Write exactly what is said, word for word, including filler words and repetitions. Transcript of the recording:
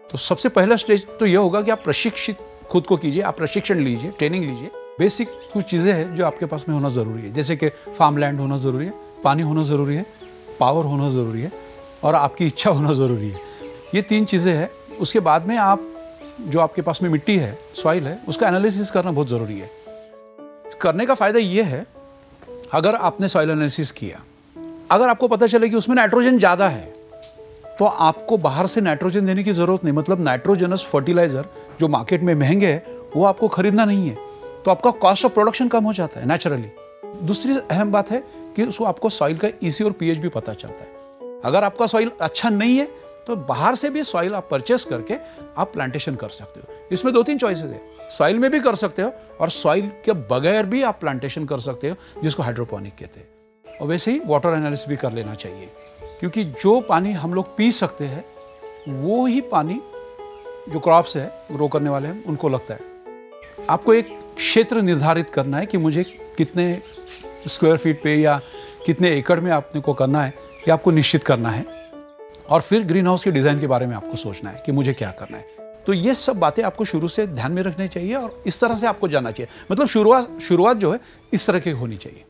तो सबसे पहला स्टेज तो ये होगा कि आप प्रशिक्षित खुद को कीजिए, आप प्रशिक्षण लीजिए, ट्रेनिंग लीजिए। बेसिक कुछ चीज़ें हैं जो आपके पास में होना ज़रूरी है, जैसे कि फार्म लैंड होना ज़रूरी है, पानी होना ज़रूरी है, पावर होना ज़रूरी है और आपकी इच्छा होना ज़रूरी है। ये तीन चीज़ें हैं। उसके बाद में आप जो आपके पास में मिट्टी है, सॉइल है, उसका एनालिसिस करना बहुत ज़रूरी है। करने का फ़ायदा ये है, अगर आपने सॉइल एनालिसिस किया, अगर आपको पता चले कि उसमें नाइट्रोजन ज़्यादा है, तो आपको बाहर से नाइट्रोजन देने की ज़रूरत नहीं। मतलब नाइट्रोजनस फर्टिलाइज़र जो मार्केट में महंगे हैं, वो आपको खरीदना नहीं है, तो आपका कॉस्ट ऑफ प्रोडक्शन कम हो जाता है नेचुरली। दूसरी अहम बात है कि उसको आपको सॉइल का ईसी और पीएच भी पता चलता है। अगर आपका सॉइल अच्छा नहीं है तो बाहर से भी सॉइल आप परचेस करके आप प्लांटेशन कर सकते हो। इसमें दो तीन चॉइसेस है, सॉइल में भी कर सकते हो और सॉइल के बगैर भी आप प्लांटेशन कर सकते हो, जिसको हाइड्रोपोनिक कहते हैं। और वैसे ही वाटर एनालिसिस भी कर लेना चाहिए, क्योंकि जो पानी हम लोग पी सकते हैं वो ही पानी जो क्रॉप्स है, ग्रो करने वाले हैं, उनको लगता है। आपको एक क्षेत्र निर्धारित करना है कि मुझे कितने स्क्वायर फीट पे या कितने एकड़ में आपने को करना है, ये आपको निश्चित करना है। और फिर ग्रीन हाउस के डिज़ाइन के बारे में आपको सोचना है कि मुझे क्या करना है। तो ये सब बातें आपको शुरू से ध्यान में रखनी चाहिए और इस तरह से आपको जाना चाहिए। मतलब शुरुआत शुरुआत जो है इस तरह की होनी चाहिए।